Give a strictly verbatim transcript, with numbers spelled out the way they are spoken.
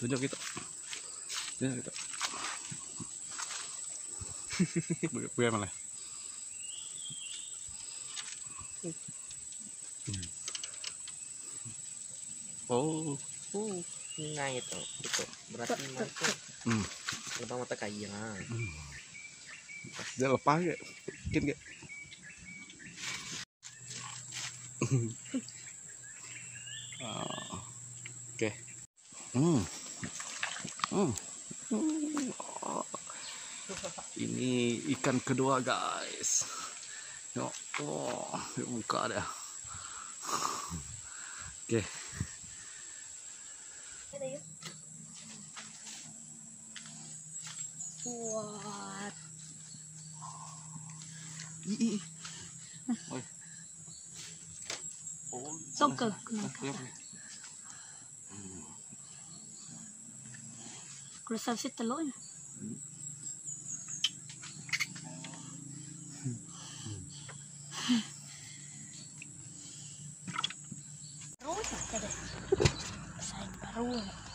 tunjuk kita. Tunjuk kita. Bukan malah. Oh, uh, ngai itu, itu berarti itu. Hmm. Lepas mata kaya. Hmm. Dia lepas ke? Bikin ke? Oh. Oke. Okay. Hmm. Hmm. Hmm. Oh. Ini ikan kedua guys. Oh, oh. Buka dah. Oke. Okay. What? Ih. Oi. Oh, songkel. Kalau sausage telur ni. Baru tak ada. Sayang baru.